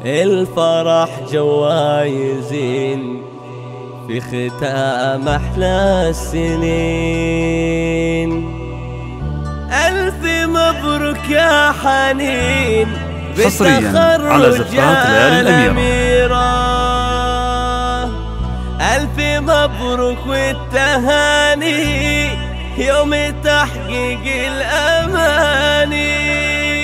الفرح جوايزين في ختام أحلى السنين. ألف مبروك يا حنين حصريا على زفات ليالي الأميرة. ألف مبروك والتهاني يوم تحقيق الأماني،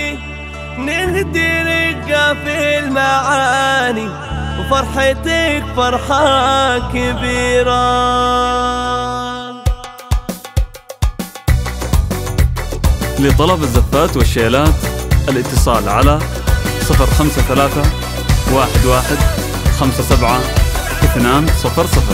نهدي لك في المعاني وفرحتك فرحة كبيرة. لطلب الزفات والشيلات الاتصال على 053 11 57 200.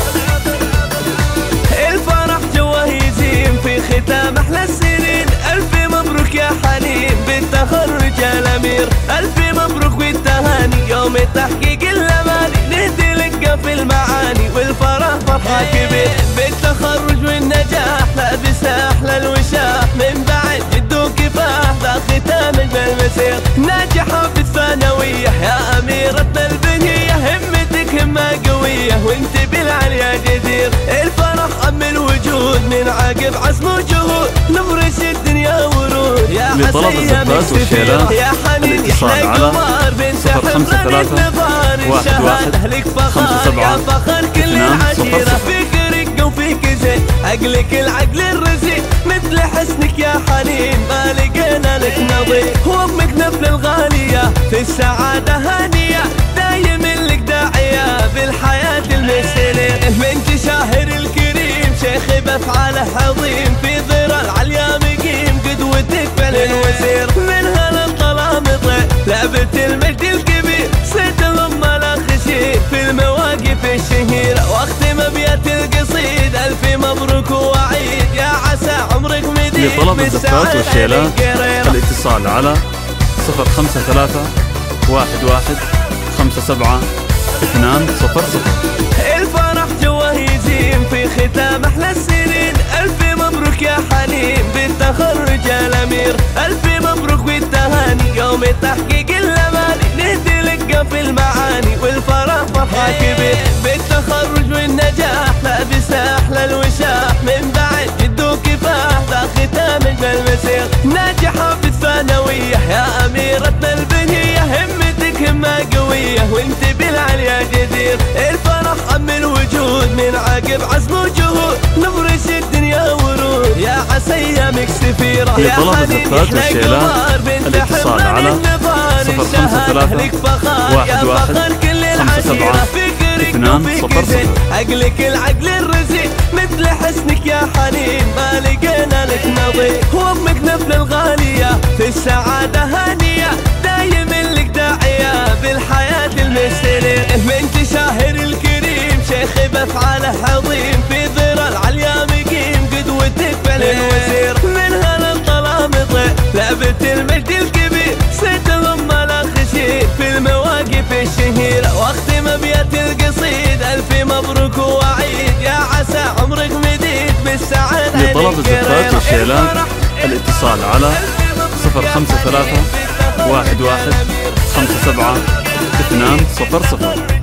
الفرح جواه يزين في ختام أحلى السنين. ألف مبروك يا حنين بالتخرج يا الأمير. ألف مبروك والتهاني يوم تحقيق الأماني، نهدي لك في المعاني والفرح فرحة كبير. بالتخرج والنجاح لابس أحلى الوشاح، من بعد جد وكفاح ذا ختام بالمسير. ناجحة في الثانوية يا أميرتنا البهية، همتك همة قوية وانت بالعليا جدير. الفرح أم الوجود من عقب عزم وجهود، نفرش الدنيا ورود يا حسية مكسفيرة. يا حنين يحلى قمر بنت حفرة نظار الشهادة لك فخر يا فخر كل العشيرة. فيك رقة وفيك زين عقلك العقل الرزين، مثل حسنك يا حنين ما لقينا لك نظير. وامك نفل الغالية في السعادة هانية، دايم لك داعية بالحياة المسيرة. بنت شاهر الكريم شيخ بافعاله عظيم، في ذرى العليا مقيم قدوتك فالوزير. منها للطلامطة لعبة المجد الكبير، صيت الأمة لا خشير في المواقف الشهيرة. واختم ابيات القصيد ألف مبروك وعيد، يا عسى عمرك مديد. لطلب الزفات والشيلات الاتصال على 053 11 57 200. الفرح جواه يزين في ختام أحلى السنين. ألف مبروك يا حنين بالتخرج يا الأمير. ألف مبروك والتهاني يوم تحقيق الأماني، نهدي لك في المعاني والفرح فرحة كبير. بالتخرج والنجاح لابس أحلى الوشاح، من بعد جد وكفاح ذا ختام بالمسير. ناجحة في الثانوية يا أميرتنا البهية، همتك همة قوية وانت بالعليا جدير. الفرح أم الوجود من عقب عزم وجهود، نفرش الدنيا ورود يا عسية مكسفيرة. يا حنين يحلى قمر بنت حفرة النظار الشهادة لك فخر يا فخر كل العشيرة. فيك رقة وفيك زين عقلك العقل الرزين، مثل حسنك يا حنين ما لقينا لك نظير. وامك نفل الغالية في السعادة هانية، دايم لك داعية بالحياة المسيرة. بنت شاهر الكريم شيخ بافعاله عظيم، في ذرى العليا مقيم قدوتك فالوزير. منها للطلامطة لعبة المجد الكبير، صيت الأمة لا خشير في المواقف الشهيرة. واختم ابيات القصيد ألف مبروك وعيد، يا عسى عمرك مديد بالسعادة. لطلب الزفات والشيلات الاتصال على 053 11 57 200.